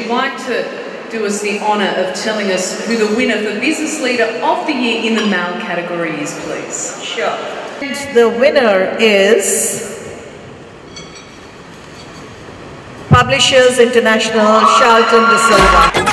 you like to do us the honour of telling us who the winner for Business Leader of the Year in the male category is, please? Sure. And the winner is Publishers International, Charlton de Silva.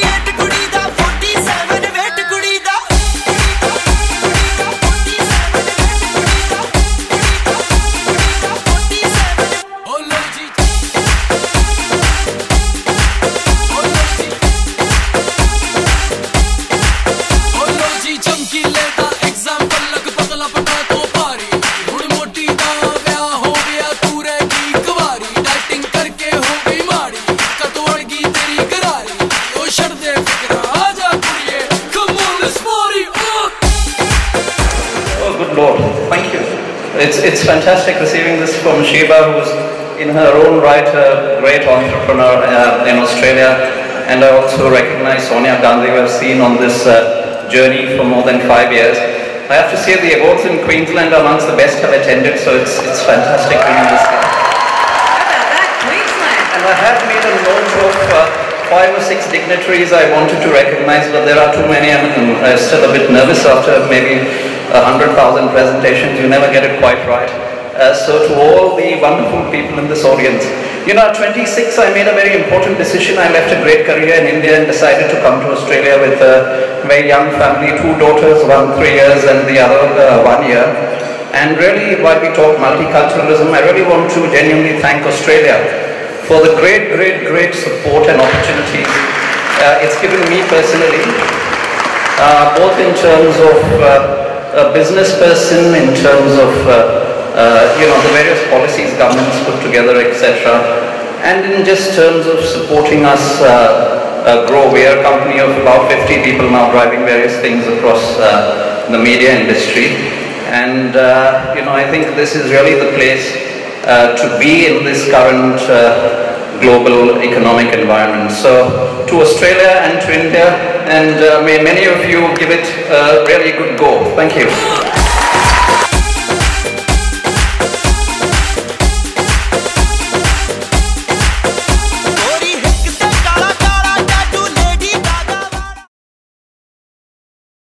Lord, thank you. It's fantastic receiving this from Sheba, who's in her own right a great entrepreneur in Australia, and I also recognize Sonia Gandhi, who I've seen on this journey for more than 5 years. I have to say the awards in Queensland are amongst the best I've attended, so it's fantastic being this year. How about that, Queensland? And I have made a note of 5 or 6 dignitaries I wanted to recognize, but there are too many. I'm still a bit nervous after maybe 100,000 presentations. You never get it quite right. So to all the wonderful people in this audience, you know, at 26 I made a very important decision. I left a great career in India and decided to come to Australia with a very young family, 2 daughters, one 3 years and the other 1 year. And really, while we talk multiculturalism, I really want to genuinely thank Australia for the great support and opportunities it's given me personally, both in terms of a business person, in terms of you know, the various policies governments put together, etc., and in just terms of supporting us grow. We are a company of about 50 people now driving various things across the media industry, and you know, I think this is really the place to be in this current global economic environment. So to Australia and to India, and may many of you give it a really good go. Thank you.